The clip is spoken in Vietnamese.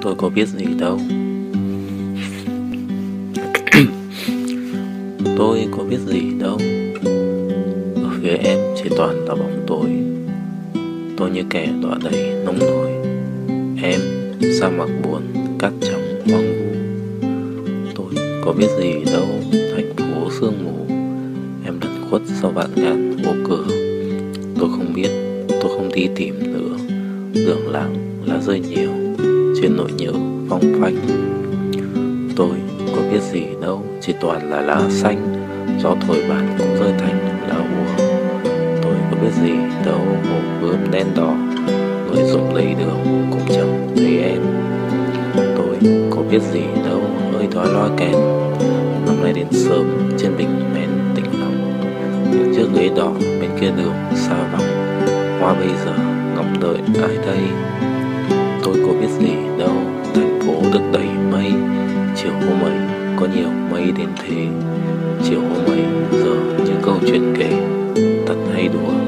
Tôi có biết gì đâu. Tôi có biết gì đâu. Ở phía em chỉ toàn là bóng tối. Tôi như kẻ đọa đầy nông nổi. Em sa mạc buồn, cát trắng hoang vu. Tôi có biết gì đâu. Thành phố sương mù, em lẩn khuất sau vạn ngàn ô cửa. Tôi không biết, tôi không đi tìm nữa. Đường làng lá rơi nhiều trên nỗi nhớ phong phanh. Tôi có biết gì đâu, chỉ toàn là lá xanh, gió thổi bàn cũng rơi thành lá úa. Tôi có biết gì đâu, hồ bướm đen đỏ nổi rụng lấy đường cũng chẳng thấy em. Tôi có biết gì đâu, ơi đói loa kèn năm nay đến sớm trên bình men Tĩnh Long. Những chiếc ghế đỏ bên kia đường xa vắng, hoa bây giờ ngóng đợi ai đây. Tôi có biết gì đâu, thành phố được đầy mây. Chiều hôm ấy có nhiều mây đến thế. Chiều hôm ấy giờ những câu chuyện kể thật hay đùa.